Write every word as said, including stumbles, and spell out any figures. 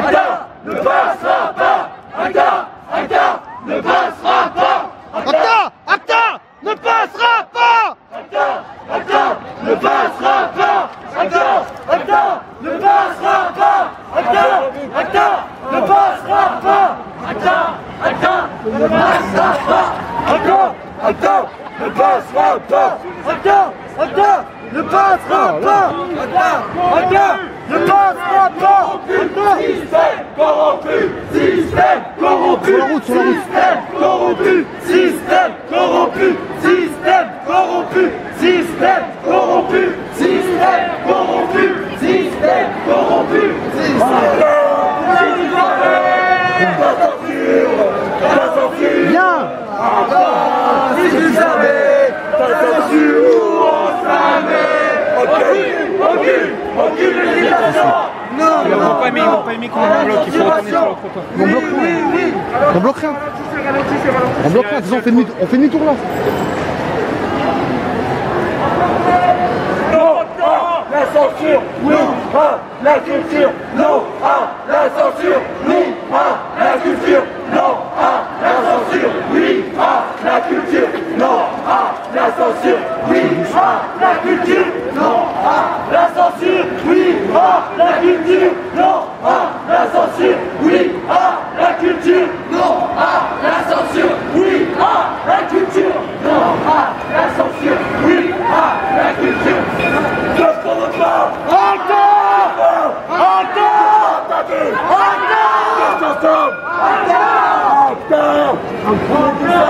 ACTA ne passera pas. ACTA, ACTA ne passera pas. ACTA, ACTA ne passera pas. ACTA, ACTA ne passera pas. ACTA, ACTA ne passera pas. ACTA, ACTA ne passera pas. ACTA, ACTA ne passera pas. ACTA, ACTA ne passera pas. ACTA, ACTA ne passera pas. ACTA, ACTA ne passera pas. Système corrompu, système corrompu, système corrompu, système corrompu, système corrompu, système corrompu, système corrompu, système corrompu, système Bien. Si tu savais, ta censure ou jamais. Ok, ok, ok, législation. Non, ils n'ont pas mis, ils n'ont pas mis qu'on bloque, il faut retourner sur le trottoir. On bloque rien. On bloque rien. On bloque rien, on fait demi- on fait demi-tour là. Non à la censure, oui à la culture, non à la censure, oui à la culture, non à la censure, oui à la culture, non à la censure, oui à la culture, non à la censure, oui à la culture, non à la censure, oui à la culture, non à la censure, oui à la culture, non à la censure, oui à la culture. Qu'est-ce qu'on veut pas? Encore! Encore! Encore! Encore! Encore! Encore!